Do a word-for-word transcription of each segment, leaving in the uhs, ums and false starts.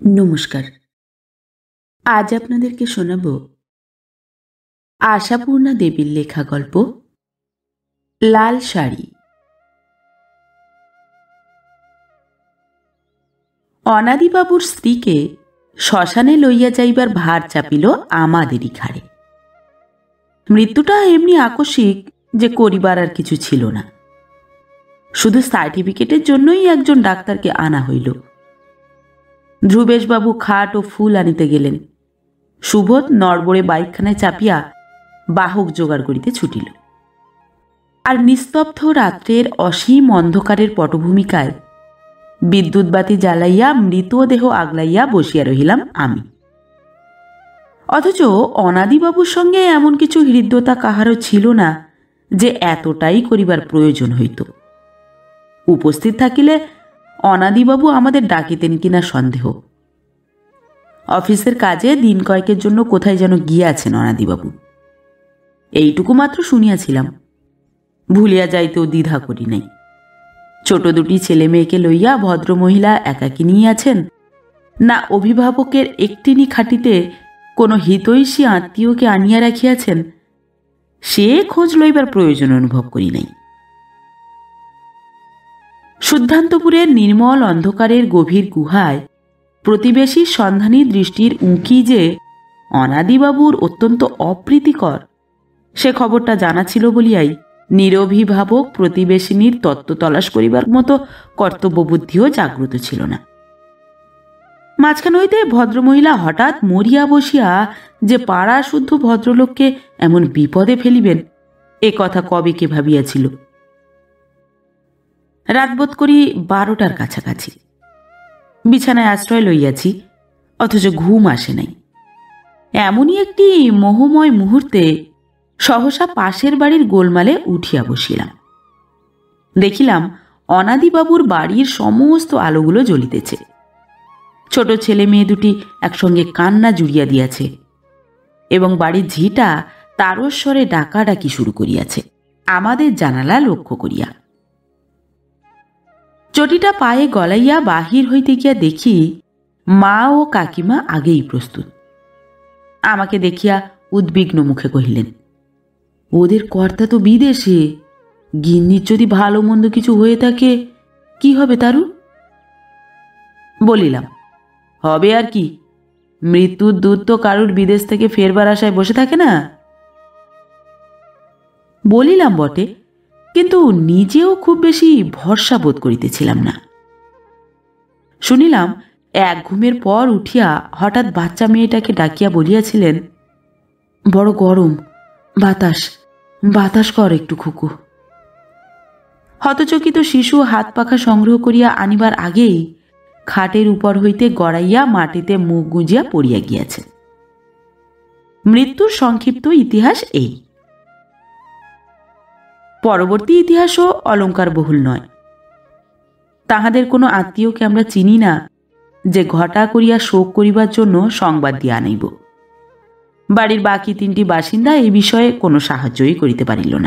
নমস্কার। আজ আপনাদেরকে শোনাব আশাপূর্ণা দেবীর লেখা গল্প লাল শাড়ি। অনাদিবাবুর স্ত্রীকে শ্মশানে লইয়া যাইবার ভার চাপিল আমাদেরই ঘাড়ে। মৃত্যুটা এমনি আকস্মিক যে করিবার আর কিছু ছিল না। শুধু সার্টিফিকেটের জন্যই একজন ডাক্তারকে আনা হইল। ধ্রুবেশবাবু খাট ও ফুল আনিতে গেলেন। সুবোধ নড়বড়ে বাইকখানায় চাপিয়া বাহক জোগাড় করিতে ছুটিল। আর নিস্তব্ধ রাত্রের অসীম অন্ধকারের পটভূমিকায় বিদ্যুৎবাতি জ্বালাইয়া মৃতদেহ আগলাইয়া বসিয়া রহিলাম আমি। অথচ অনাদিবাবুর সঙ্গে এমন কিছু হৃদ্যতা কাহারও ছিল না যে এতটাই করিবার প্রয়োজন হইত। উপস্থিত থাকিলে অনাদিবাবু আমাদের ডাকিতেন কিনা সন্দেহ। অফিসের কাজে দিন কয়েকের জন্য কোথায় যেন গিয়াছেন অনাদিবাবু, এইটুকু মাত্র শুনিয়াছিলাম। ভুলিয়া যাইতেও দ্বিধা করি নাই। ছোট দুটি ছেলে মেয়েকে লইয়া ভদ্রমহিলা একাকিনী আছেন, না অভিভাবকের একটিনি খাটিতে কোনো হিতৈষী আত্মীয়কে আনিয়া রাখিয়াছেন, সে খোঁজ লইবার প্রয়োজন অনুভব করি নাই। শুদ্ধান্তপুরের নির্মল অন্ধকারের গভীর গুহায় প্রতিবেশীর সন্ধানী দৃষ্টির উঁকি যে অনাদিবাবুর অত্যন্ত অপ্রীতিকর, সে খবরটা জানা ছিল বলিয়াই নিরভিভাবক প্রতিবেশিনীর তত্ত্ব তলাশ করিবার মতো কর্তব্যবুদ্ধিও জাগ্রত ছিল না। মাঝখান হইতে ভদ্রমহিলা হঠাৎ মরিয়া বসিয়া যে পাড়া শুদ্ধ ভদ্রলোককে এমন বিপদে ফেলিবেন, এ কথা কবে কে ভাবিয়াছিল। রাতবোধ করি বারোটার কাছাকাছি। বিছানায় আশ্রয় লইয়াছি, অথচ ঘুম আসে নাই। এমনই একটি মোহময় মুহূর্তে সহসা পাশের বাড়ির গোলমালে উঠিয়া বসিলাম। দেখিলাম অনাদিবাবুর বাড়ির সমস্ত আলোগুলো জ্বলিতেছে। ছোট ছেলে মেয়ে দুটি একসঙ্গে কান্না জুড়িয়া দিয়াছে এবং বাড়ির ঝিটা তারস্বরে ডাকাডাকি শুরু করিয়াছে আমাদের জানালা লক্ষ্য করিয়া। চটিটা পায়ে গলাইয়া বাহির হইতে গিয়া দেখি মা ও কাকিমা আগেই প্রস্তুত। আমাকে দেখিয়া উদ্বিগ্ন মুখে কহিলেন, ওদের কর্তা তো বিদেশে, গিন্নির যদি ভালো মন্দ কিছু হয়ে থাকে কি হবে তারু? বলিলাম, হবে আর কি, মৃত্যুর দূত তো কারুর বিদেশ থেকে ফেরবার আশায় বসে থাকে না। বলিলাম বটে, কিন্তু নিজেও খুব বেশি ভরসা বোধ করিতেছিলাম না। শুনিলাম এক ঘুমের পর উঠিয়া হঠাৎ বাচ্চা মেয়েটাকে ডাকিয়া বলিয়াছিলেন, বড় গরম, বাতাস বাতাস কর একটু খুকু। হতচকিত শিশু হাত পাখা সংগ্রহ করিয়া আনিবার আগেই খাটের উপর হইতে গড়াইয়া মাটিতে মুখ গুঁজিয়া পড়িয়া গিয়াছে। মৃত্যুর সংক্ষিপ্ত ইতিহাস এই। পরবর্তী ইতিহাসও অলঙ্কার বহুল নয়। তাহাদের কোনো আত্মীয়কে আমরা চিনি না যে ঘটা করিয়া শোক করিবার জন্য সংবাদ দিয়া আনাইব। বাড়ির বাকি তিনটি বাসিন্দা এই বিষয়ে কোনো সাহায্যই করিতে পারিল না।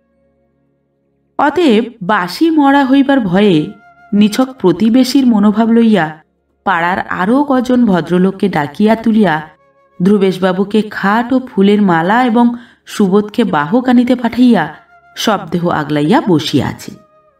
অতএব বাসি মরা হইবার ভয়ে নিছক প্রতিবেশীর মনোভাব লইয়া পাড়ার আরও কজন ভদ্রলোককে ডাকিয়া তুলিয়া ধ্রুবেশবাবুকে খাট ও ফুলের মালা এবং সুবোধকে বাহক আনিতে পাঠাইয়া শবদেহ আগলাইয়া বসিয়া আছে।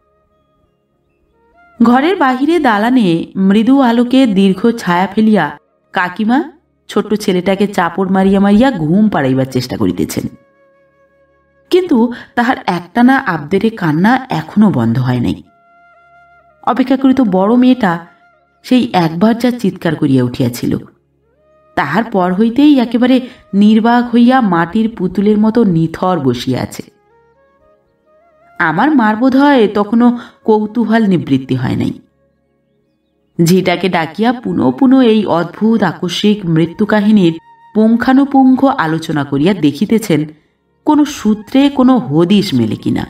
ঘরের বাহিরে দালানে মৃদু আলোকে দীর্ঘ ছায়া ফেলিয়া কাকিমা ছোট্ট ছেলেটাকে চাপড় মারিয়া মারিয়া ঘুম পাড়াইবার চেষ্টা করিতেছেন, কিন্তু তাহার একটানা আবদেরে কান্না এখনো বন্ধ হয় নাই। অপেক্ষাকৃত বড় মেয়েটা সেই একবার যা চিৎকার করিয়া উঠিয়াছিল, তাহার পর হইতেই একেবারে নির্বাক হইয়া মাটির পুতুলের মতো নিথর বসিয়া আছে। আমার মার বোধ হয় তখনও কৌতূহল নিবৃত্তি হয় নাই। ঝিটাকে ডাকিয়া পুনঃ পুনঃ এই অদ্ভুত আকস্মিক মৃত্যু কাহিনীর পুঙ্খানুপুঙ্খ আলোচনা করিয়া দেখিতেছেন কোনো সূত্রে কোনো হদিশ মেলে কিনা।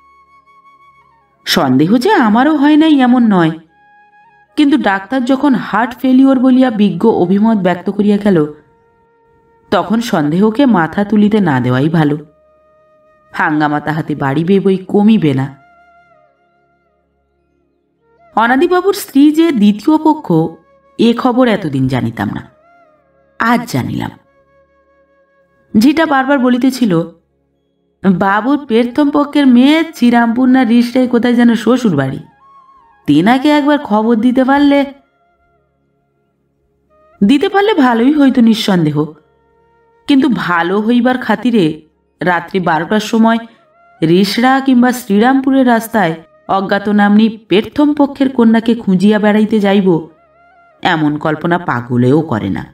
সন্দেহ যে আমারও হয় নাই এমন নয়, কিন্তু ডাক্তার যখন হার্ট ফেলিওর বলিয়া বিজ্ঞ অভিমত ব্যক্ত করিয়া গেল, তখন সন্দেহকে মাথা তুলিতে না দেওয়াই ভালো। হাঙ্গামা তাহাতে বাড়িবে বই কমিবে না। অনাদিবাবুর স্ত্রী যে দ্বিতীয় পক্ষ, এ খবর এতদিন জানিতাম না, আজ জানিলাম। ঝিটা বারবার বলিতেছিল, বাবুর প্রথম পক্ষের মেয়ে শ্রীরামপুর না রিসরাই কোথায় যেন শ্বশুর বাড়ি, তেনাকে একবার খবর দিতে পারলে দিতে পারলে ভালোই হইতো নিঃসন্দেহ, কিন্তু ভালো হইবার খাতিরে রাত্রি বারোটার সময় রিসরা কিংবা শ্রীরামপুরের রাস্তায় অজ্ঞাতনাম্নী প্রথম পক্ষের কন্যাকে খুঁজিয়া বেড়াইতে যাইব, এমন কল্পনা পাগলেও করে না।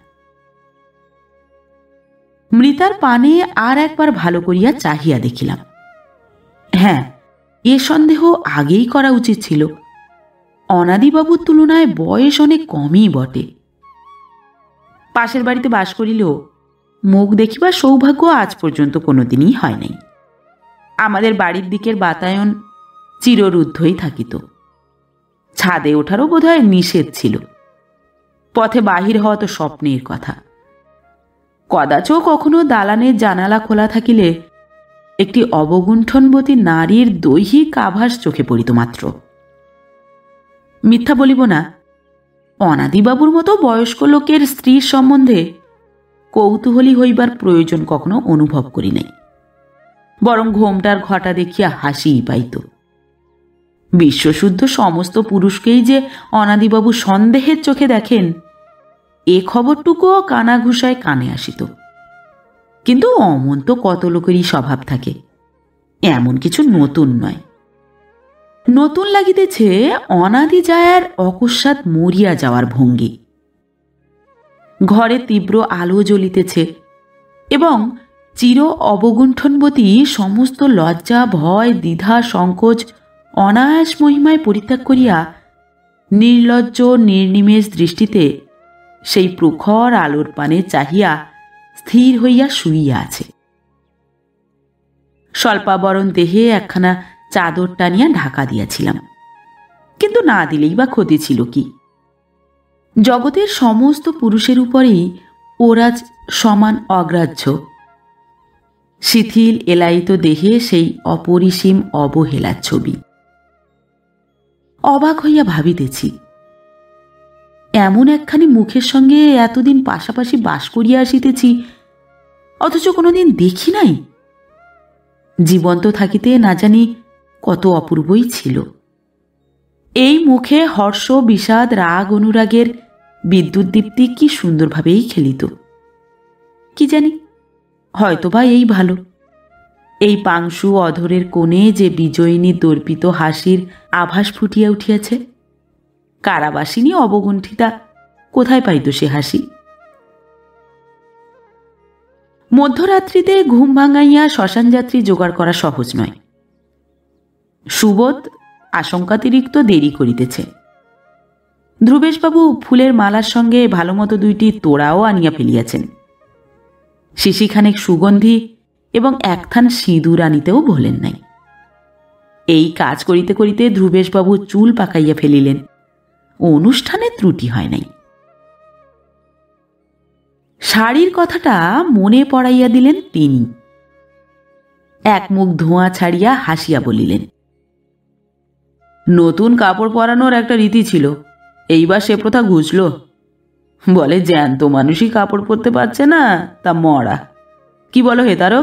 মৃতার পানে আর একবার ভালো করিয়া চাহিয়া দেখিলাম। হ্যাঁ, এ সন্দেহ আগেই করা উচিত ছিল। অনাদিবাবুর তুলনায় বয়স অনেক কমই বটে। পাশের বাড়িতে বাস করিলেও মুখ দেখিবার সৌভাগ্য আজ পর্যন্ত কোনোদিনই হয় নাই। আমাদের বাড়ির দিকের বাতায়ন চিররুদ্ধই থাকিত। ছাদে ওঠারও বোধহয় নিষেধ ছিল। পথে বাহির হওয়া তো স্বপ্নের কথা। কদাচ কখনো দালানের জানালা খোলা থাকিলে একটি অবগুণ্ঠনবতী নারীর দৈহিক আভাস চোখে পড়িত মাত্র। মিথ্যা বলিব না, অনাদিবাবুর মতো বয়স্ক লোকের স্ত্রীর সম্বন্ধে কৌতূহলী হইবার প্রয়োজন কখনো অনুভব করি নাই, বরং ঘোমটার ঘটা দেখিয়া হাসিই পাইত। বিশ্বশুদ্ধ সমস্ত পুরুষকেই যে অনাদিবাবু সন্দেহের চোখে দেখেন, এ খবরটুকুও কানাঘুষায় কানে আসিত। কিন্তু অমন তো কত লোকেরই স্বভাব থাকে, এমন কিছু নতুন নয়। নতুন লাগিতেছে অনাদি জায়ার অকস্মাৎ মরিয়া যাওয়ার ভঙ্গি। ঘরে তীব্র আলো জ্বলিতেছে এবং চির অবগুণ্ঠনবতী সমস্ত লজ্জা, ভয়, দ্বিধা, সংকোচ অনায়াস মহিমায় পরিত্যাগ করিয়া নির্লজ্জ নির্নিমেষ দৃষ্টিতে সেই প্রখর আলোর পানে চাহিয়া স্থির হইয়া শুইয়া আছে। স্বল্পাবরণ দেহে একখানা চাদর টানিয়া ঢাকা দিয়াছিলাম, কিন্তু না দিলেই বা ক্ষতি ছিল কি? জগতের সমস্ত পুরুষের উপরেই ওরাজ সমান অগ্রাহ্য। শিথিল এলায়িত দেহে সেই অপরিসীম অবহেলার ছবি। অবাক হইয়া ভাবিতেছি, এমন একখানি মুখের সঙ্গে এতদিন পাশাপাশি বাস করিয়া আসিতেছি, অথচ কোনোদিন দেখি নাই। জীবন্ত থাকিতে না জানি কত অপূর্বই ছিল। এই মুখে হর্ষ, বিষাদ, রাগ, অনুরাগের বিদ্যুৎ দীপ্তি কি সুন্দরভাবেই খেলিত। কি জানি, হয়তোবা এই ভালো। এই পাংশু অধরের কোণে যে বিজয়িনী দর্পিত হাসির আভাস ফুটিয়া উঠিয়াছে, কারাবাসিনী অবগুণ্ঠিতা কোথায় পাইত সে হাসি? মধ্যরাত্রিতে ঘুম ভাঙাইয়া শ্মশানযাত্রী জোগাড় করা সহজ নয়। সুবোধ আশঙ্কাতিরিক্ত দেরি করিতেছে। ধ্রুবেশবাবু ফুলের মালার সঙ্গে ভালোমতো দুইটি তোড়াও আনিয়া ফেলিয়াছেন। শিশিখানেক সুগন্ধি এবং একথান সিঁদুর আনিতেও ভোলেন নাই। এই কাজ করিতে করিতে ধ্রুবেশবাবু চুল পাকাইয়া ফেলিলেন। অনুষ্ঠানে ত্রুটি হয় নাই। শাড়ির কথাটা মনে পড়াইয়া দিলেন তিনি। এক মুখ ধোঁয়া ছাড়িয়া হাসিয়া বলিলেন, নতুন কাপড় পরানোর একটা রীতি ছিল, এইবার সে প্রথা ঘুচল। বলে জ্যান্ত মানুষই কাপড় পরতে পারছে না, তা মরা। কি বলো হে তারক?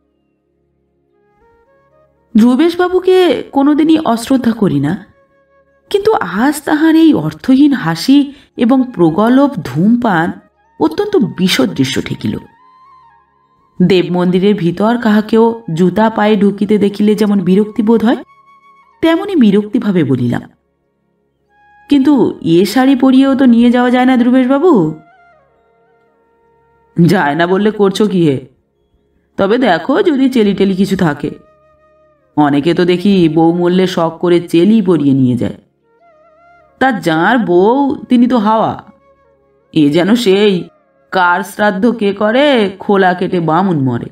ধ্রুবেশবাবুকে কোনোদিনই অশ্রদ্ধা করি না, কিন্তু আজ তাহার এই অর্থহীন হাসি এবং প্রগল্ভ ধূমপান অত্যন্ত বিশদ দৃশ্য ঠেকিল। দেব মন্দিরের ভিতর কাহাকেও জুতা পায়ে ঢুকিতে দেখিলে যেমন বিরক্তি বোধ হয়, তেমনই বিরক্তিভাবে বলিলাম, কিন্তু এ শাড়ি পরিয়েও তো নিয়ে যাওয়া যায় না ধ্রুবেশবাবু। যায় না বললে করছো কি হে? তবে দেখো যদি চেলি টেলি কিছু থাকে। অনেকে তো দেখি বউ মরলে শখ করে চেলি পরিয়ে নিয়ে যায়। তার যার বউ তিনি তো হাওয়া। এ যেন সেই কার শ্রাদ্ধ কে করে, খোলা কেটে বামুন মরে।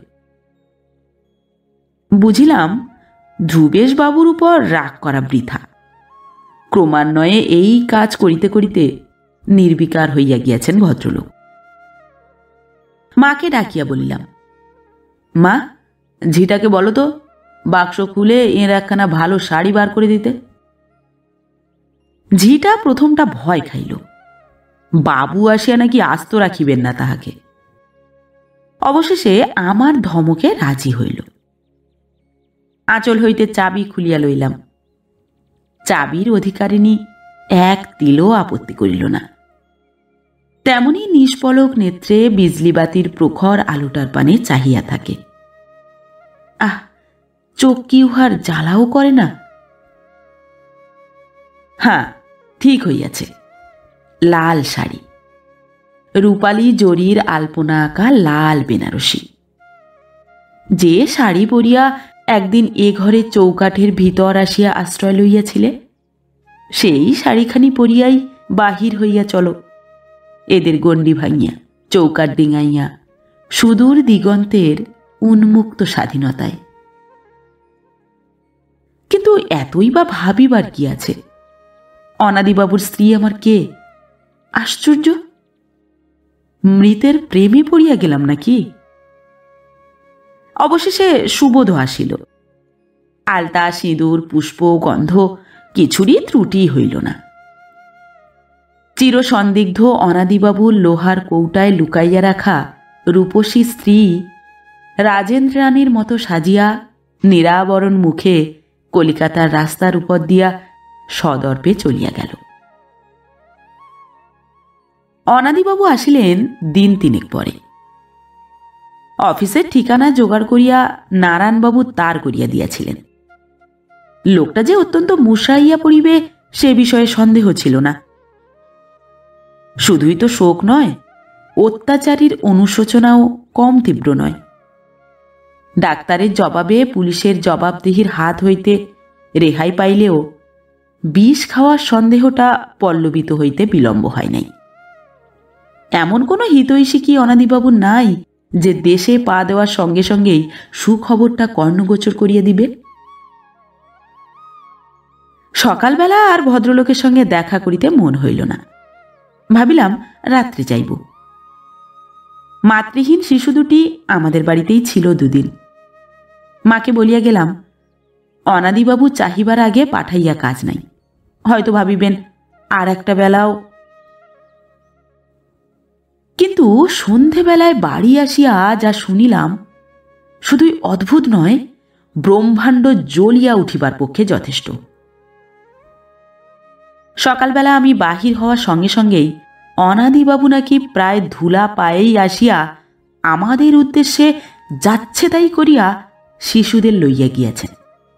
বুঝিলাম ধ্রুবেশবাবুর উপর রাগ করা বৃথা। ক্রমান্বয়ে এই কাজ করিতে করিতে নির্বিকার হইয়া গিয়াছেন ভদ্রলোক। মাকে ডাকিয়া বলিলাম, মা, ঝিটাকে বলো তো বাক্স খুলে এর একখানা ভালো শাড়ি বার করে দিতে। ঝিটা প্রথমটা ভয় খাইল, বাবু আসিয়া নাকি আস্ত রাখিবেন না তাহাকে। অবশেষে আমার ধমকে রাজি হইল। আঁচল হইতে চাবি খুলিয়া লইলাম। চাবির অধিকারিণী এক তিলও আপত্তি করিল না। তেমনি নিষ্পলক নেত্রে বিজলিবাতির প্রখর আলোটার পানে চাহিয়া থাকে। আহ, চোখ কি উহার জ্বালাও করে না? হ্যাঁ, ঠিক হইয়াছে। লাল শাড়ি, রূপালী জরির আলপনা আঁকা লাল বেনারসি। যে শাড়ি পরিয়া একদিন এ ঘরে চৌকাঠের ভিতর আসিয়া আশ্রয় লইয়াছিলে, সেই শাড়িখানি পরিয়াই বাহির হইয়া চলো এদের গণ্ডি ভাঙিয়া, চৌকাঠ ডিঙাইয়া, সুদূর দিগন্তের উন্মুক্ত স্বাধীনতায়। কিন্তু এতই বা ভাবিবার কি আছে? অনাদিবাবুর স্ত্রী আমার কে? আশ্চর্য! মৃতের প্রেমে পড়িয়া গেলাম নাকি? অবশেষে সুবোধ আসিল। আলতা, সিঁদুর, পুষ্প, গন্ধ কিছুরই ত্রুটি হইল না। চিরসন্দিগ্ধ অনাদিবাবুর লোহার কৌটায় লুকাইয়া রাখা রূপসী স্ত্রী রাজেন্দ্র রানীর মতো সাজিয়া নিরাবরণ মুখে কলিকাতার রাস্তার উপর দিয়া সদর্পে চলিয়া গেল। অনাদিবাবু আসিলেন দিন তিনেক পরে। অফিসের ঠিকানা জোগাড় করিয়া নারায়ণবাবু তার করিয়া দিয়াছিলেন। লোকটা যে অত্যন্ত মুশাইয়া পড়িবে সে বিষয়ে সন্দেহ ছিল না। শুধুই তো শোক নয়, অত্যাচারীর অনুশোচনাও কম তীব্র নয়। ডাক্তারের জবাবে পুলিশের জবাবদিহির হাত হইতে রেহাই পাইলেও বিষ খাওয়ার সন্দেহটা পল্লবিত হইতে বিলম্ব হয় নাই। এমন কোনো হিতৈষী কি অনাদিবাবুর নাই যে দেশে পা দেওয়ার সঙ্গে সঙ্গেই সুখবরটা কর্ণগোচর করিয়া দিবে? সকালবেলা আর ভদ্রলোকের সঙ্গে দেখা করিতে মন হইল না। ভাবিলাম রাত্রে যাইব। মাতৃহীন শিশু দুটি আমাদের বাড়িতেই ছিল দুদিন। মাকে বলিয়া গেলাম, অনাদিবাবু চাহিবার আগে পাঠাইয়া কাজ নাই, হয়তো ভাবিবেন আর একটা বেলাও। কিন্তু সন্ধেবেলায় বাড়ি আসিয়া যা শুনিলাম, শুধুই অদ্ভুত নয়, ব্রহ্মাণ্ড জ্বলিয়া উঠিবার পক্ষে যথেষ্ট। সকালবেলা আমি বাহির হওয়ার সঙ্গে সঙ্গেই অনাদিবাবু নাকি প্রায় ধুলা পায়েই আসিয়া আমাদের উদ্দেশ্যে যাচ্ছে তাই করিয়া শিশুদের লইয়া গিয়াছেন।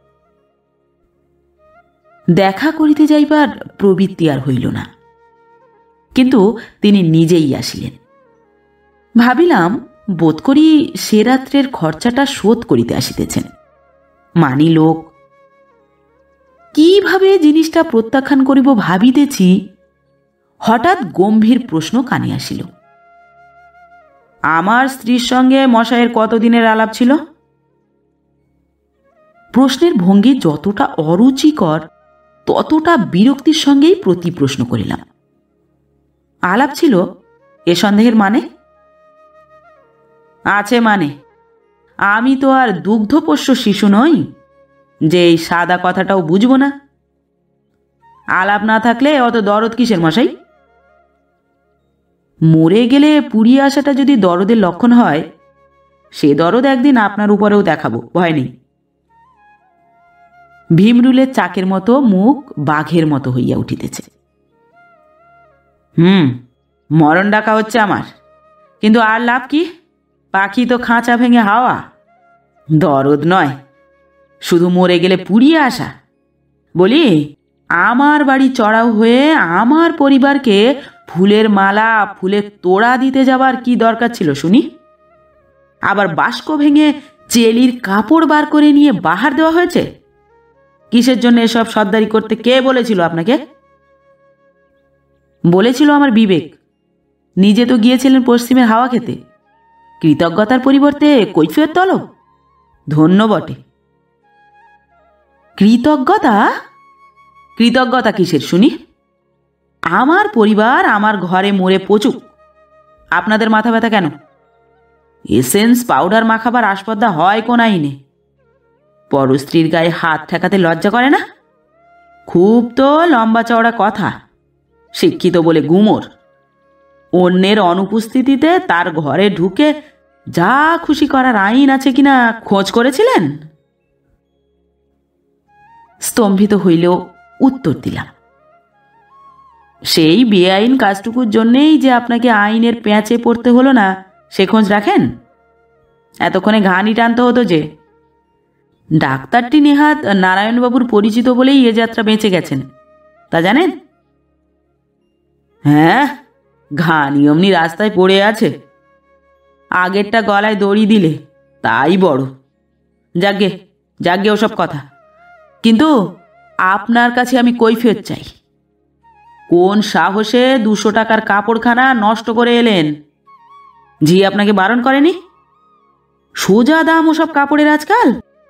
দেখা করিতে যাইবার প্রবৃত্তি আর হইল না, কিন্তু তিনি নিজেই আসিলেন। ভাবিলাম বোধ করি সে রাত্রের খরচাটা শোধ করিতে আসিতেছেন। মানি লোক। কিভাবে জিনিসটা প্রত্যাখ্যান করিব ভাবিতেছি, হঠাৎ গম্ভীর প্রশ্ন কানে আসিল। আমার স্ত্রীর সঙ্গে মশাইয়ের কতদিনের আলাপ ছিল? প্রশ্নের ভঙ্গি যতটা অরুচিকর ততটা বিরক্তির সঙ্গেই প্রতি প্রশ্ন করিলাম। আলাপ ছিল এ সন্দেহের মানে? আছে মানে? আমি তো আর দুগ্ধপোষ্য শিশু নই যে এই সাদা কথাটাও বুঝব না। আলাপ না থাকলে অত দরদ কিসের মশাই? মরে গেলে পুড়িয়ে আসাটা যদি দরদের লক্ষণ হয়, সে দরদ একদিন আপনার উপরেও দেখাবো, ভয় নেই। ভীমরুলের চাকের মতো মুখ বাঘের মতো হইয়া উঠিতেছে। হুম, মরণ ডাকা হচ্ছে আমার, কিন্তু আর লাভ কি? পাখি তো খাঁচা ভেঙে হাওয়া। দরদ নয়, শুধু মরে গেলে পুড়িয়ে আসা। বলি, আমার বাড়ি চড়াও হয়ে আমার পরিবারকে ফুলের মালা, ফুলের তোড়া দিতে যাবার কি দরকার ছিল শুনি? আবার বাস্ক ভেঙে চেলির কাপড় বার করে নিয়ে বাহার দেওয়া হয়েছে। কিসের জন্য এসব সর্দারি করতে কে বলেছিল আপনাকে? বলেছিল আমার বিবেক। নিজে তো গিয়েছিলেন পশ্চিমের হাওয়া খেতে। কৃতজ্ঞতার পরিবর্তে কৈফিয়ত তলব? ধন্য বটে। কৃতজ্ঞতা? কৃতজ্ঞতা কিসের শুনি? আমার পরিবার আমার ঘরে মরে পচুক, আপনাদের মাথা ব্যথা কেন? এসেন্স পাউডার মাখাবার আসপদ্দা হয় কোন আইনে? পরস্ত্রীর গায়ে হাত ঠেকাতে লজ্জা করে না? খুব তো লম্বা চওড়া কথা, শিক্ষিত বলে গুমর। অন্যের অনুপস্থিতিতে তার ঘরে ঢুকে যা খুশি করার আইন আছে কিনা খোঁজ করেছিলেন? স্তম্ভিত হইলেও উত্তর দিলাম, সেই বেআইন কাজটুকুর জন্যেই যে আপনাকে আইনের পেঁচে পড়তে হলো না, সে খোঁজ রাখেন? এতক্ষণে ঘানি টানতে হতো যে। ডাক্তারটি নেহাত নারায়ণবাবুর পরিচিত বলেই এ যাত্রা বেঁচে গেছেন, তা জানেন? হ্যাঁ, ঘানি অমনি রাস্তায় পড়ে আছে, আগেরটা গলায় দড়ি দিলে তাই বড়। যাগে যাগে ওসব কথা, কিন্তু আপনার কাছে আমি কৈফিয়ত চাই। কোন সাহসে দুশো টাকার কাপড়খানা নষ্ট করে এলেন? জি আপনাকে বারণ করেনি? সোজা দাম ওসব কাপড়ের আজকাল।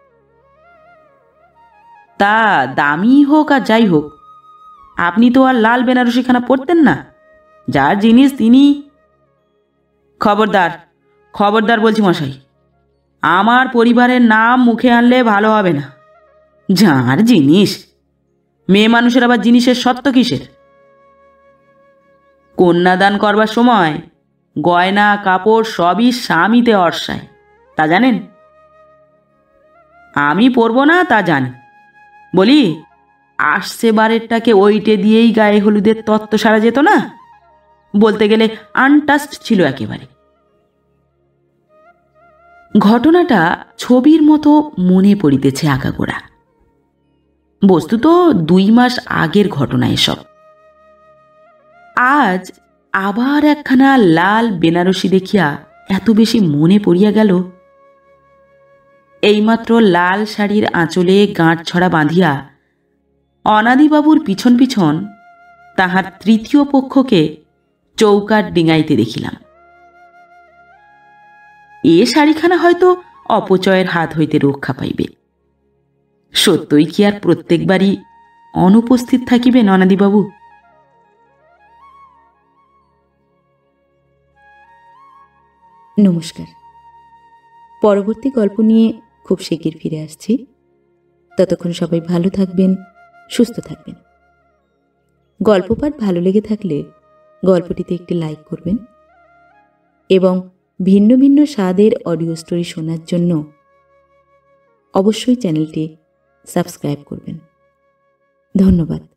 তা দামি হোক আর যাই হোক, আপনি তো আর লাল বেনারসিখানা পরতেন না। যার জিনিস তিনি। খবরদার খবরদার বলছি মশাই, আমার পরিবারের নাম মুখে আনলে ভালো হবে না। যার জিনিস, মেয়ে মানুষের আবার জিনিসের সত্য কিসের? কন্যাদান করবার সময় গয়না কাপড় সবই স্বামীতে অর্ষায়, তা জানেন? আমি পরব না তা জানি, বলি আসছে বারেরটাকে ওইটে দিয়েই গায়ে হলুদের তত্ত্ব সারা যেত না? বলতে গেলে আনটাস্ট ছিল একেবারে। ঘটনাটা ছবির মতো মনে পড়িতেছে আগাগোড়া। বস্তুত দুই মাস আগের ঘটনা এসব। আজ আবার একখানা লাল বেনারসি দেখিয়া এত বেশি মনে পড়িয়া গেল। এইমাত্র লাল শাড়ির আঁচলে গাঁট ছড়া বাঁধিয়া অনাদিবাবুর পিছন পিছন তাহার তৃতীয় পক্ষকে চৌকাট ডিঙাইতে দেখিলাম। এ শাড়িখানা হয়তো অপচয়ের হাত হইতে রক্ষা পাইবে। সত্যই কি আর প্রত্যেকবারই অনুপস্থিত থাকিবেন অনাদিবাবু? নমস্কার। পরবর্তী গল্প নিয়ে খুব শিগগির ফিরে আসছি। ততক্ষণ সবাই ভালো থাকবেন, সুস্থ থাকবেন। গল্প পাঠ ভালো লেগে থাকলে গল্পটিতে একটি লাইক করবেন এবং ভিন্ন ভিন্ন স্বাদের অডিও স্টোরি শোনার জন্য অবশ্যই চ্যানেলটি সাবস্ক্রাইব করবেন। ধন্যবাদ।